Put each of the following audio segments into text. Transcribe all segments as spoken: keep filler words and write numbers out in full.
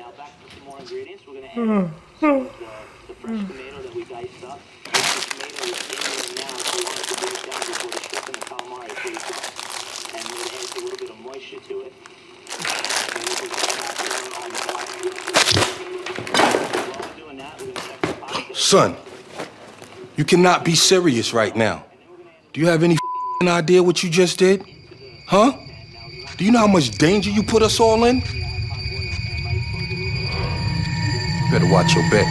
Now back to some more ingredients. We're going to add some of the, the fresh tomato that we diced up. This tomato is in there now, so we want it to break down before the shrimp and the calamari fully cook. And we're going to add a little bit of moisture to it. And we're going to add on the bottom. While we're doing that, we're going to check the pot. Son, you cannot be serious right now. Do you have any f***ing idea what you just did? Huh? Do you know how much danger you put us all in? You better watch your back.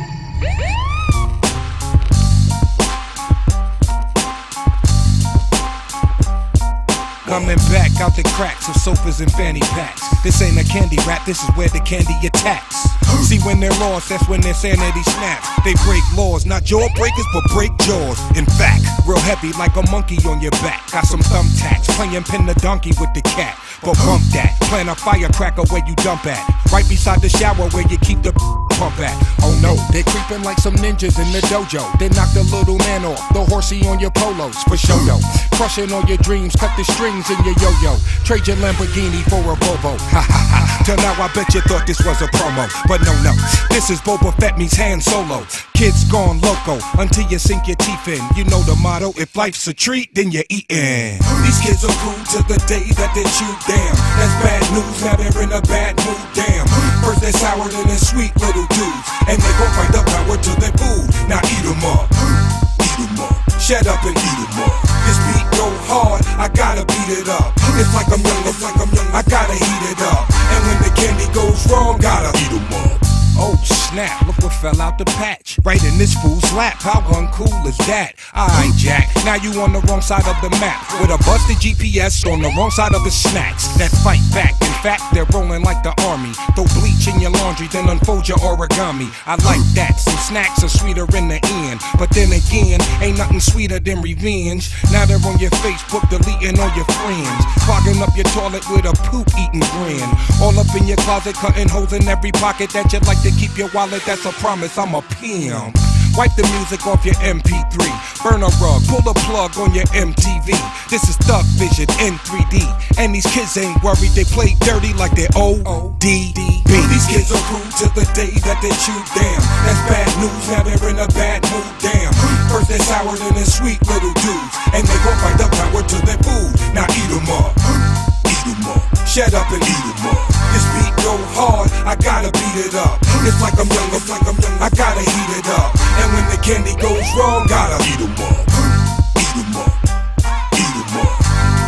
Coming back out the cracks of sofas and fanny packs. This ain't a candy rap, this is where the candy attacks. See, when they're lost, that's when their sanity snaps. They break laws, not jawbreakers, but break jaws. In fact, real heavy like a monkey on your back. Got some thumbtacks, playing pin the donkey with the cat. But bump that, plant a firecracker where you dump at. Right beside the shower where you keep the pump at. Oh no, they're creeping like some ninjas in the dojo. They knock the little man off, the horsey on your polos, for show yo. Crushing all your dreams, cut the strings in your yo-yo. Trade your Lamborghini for a Bobo. Ha ha ha, till now I bet you thought this was a promo. But no, no, this is Boba Fett meets Han Solo. Kids gone loco until you sink your teeth in. You know the motto, if life's a treat, then you're eating. These kids are cool till the day that they shoot, damn. That's bad news, now they're in a bad mood, damn. First they're sour, then they're sweet little dudes. And they gon' fight the power till they food. Now eat 'em up, eat 'em up. Shut up and eat 'em up. This beat go hard, I gotta beat it up. It's like I'm young, it's like I'm young, I gotta heat it up. And when the candy goes wrong, gotta eat 'em up. Oh snap, look what fell out the patch. Right in this fool's lap, how uncool is that? Alright Jack, now you on the wrong side of the map. With a busted G P S on the wrong side of the snacks. That fight back, in fact they're rolling like the army. Throw bleach in your laundry, then unfold your origami. I like that, some snacks are sweeter in the end. But then again, ain't nothing sweeter than revenge. Now they're on your Facebook, deleting all your friends. Clogging up your toilet with a poop-eating grin. All up in your closet, cutting holes in every pocket that you like to keep your wallet, that's a promise, I'm a pimp. Wipe the music off your M P three. Burn a rug, pull the plug on your M T V. This is Thug Vision in three D. And these kids ain't worried, they play dirty like they're O D B. These kids are cool till the day that they shoot, damn. That's bad news, now they're in a bad mood, damn. First they're sour, then they're sweet little dudes. And they gon' fight the power till they food. Now eat 'em up, eat 'em up. Shut up and eat 'em up. This beat go hard, I gotta beat it up. It's like I'm young, it's like I'm young, I gotta heat it up. And when the candy goes wrong, gotta eat 'em up, eat 'em up, eat 'em up,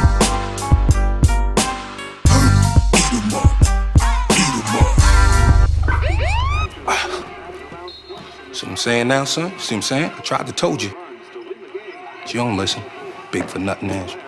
eat 'em up, eat 'em up. See what I'm saying now, son? See what I'm saying? I tried to told you. But you don't listen. Big for nothing ass.